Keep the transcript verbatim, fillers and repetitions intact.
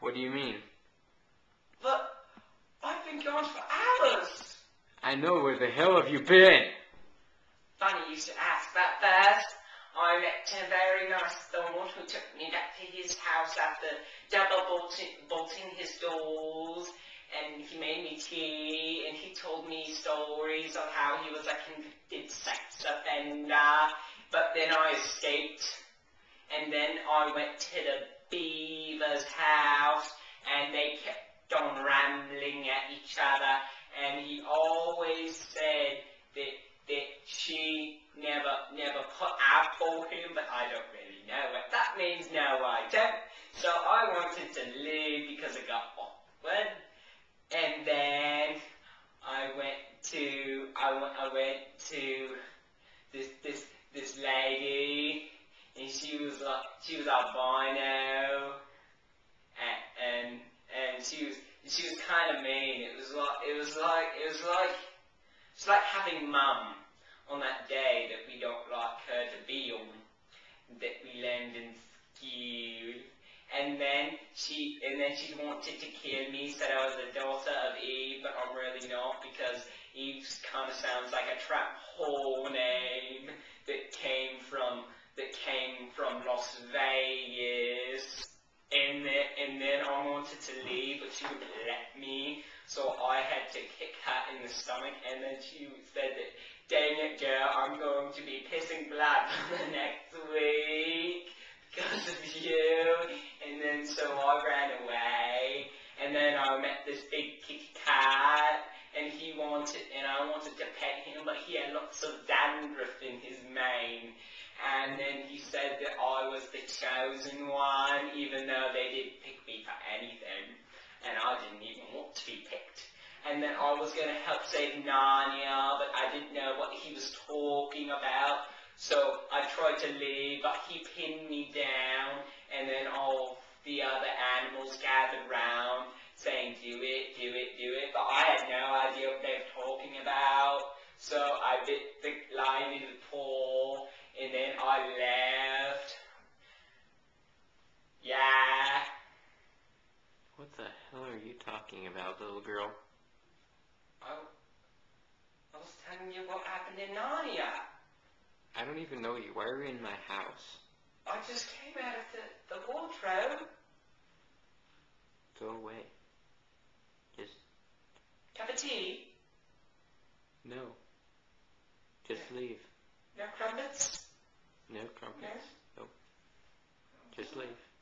What do you mean? But I've been gone for hours. I know, where the hell have you been? Funny you should ask that first. I met a very nice thought who took me back to his house after double bolting, bolting his doors, and he made me tea, and he told me stories of how he was a convicted sex offender, but then I escaped, and then I went to the Beaver's house, and they kept on rambling at each other, and he always said that that she never, never put out for him, but I don't really know what that means. No, I don't. So I wanted to leave because it got awkward, and then I went to, I went, I went to this, this, this lady, and she was like, she was albino, and, and, and she was, she was kind of mean. It was like, it was like, it was like, it's like having mum on that day that we don't like her to be on, that we learned in school. And then she, and then she wanted to kill me, said I was the daughter of Eve, but I'm really not, because Eve kind of sounds like a trap whore name that came from, that came from Las Vegas. And then, and then I wanted to leave, but she wouldn't let me, so I had to kick her in the stomach, and then she said that, dang it girl, I'm going to be pissing blood for the next week because of you. And then so I ran away, and then I met this big kitty cat, and he wanted, and I wanted to pet him, but he had lots of dandruff in his mane. And then he said that I was the chosen one, even though they didn't pick me for anything. And I didn't even want to be picked. And then I was going to help save Narnia, but I didn't know what he was talking about. So I tried to leave, but he pinned me down. And then all the other animals gathered round, saying, do it, do it, do it. But I had no idea what they were talking about. So I bit the line in the paw. And then I left. Yeah. What the hell are you talking about, little girl? I, I was telling you what happened in Narnia. I don't even know you. Why are you in my house? I just came out of the, the wardrobe. Go away. Just... Cup of tea? No. Just No. leave. No crumpets? No crumpets. No? Nope. Just leave.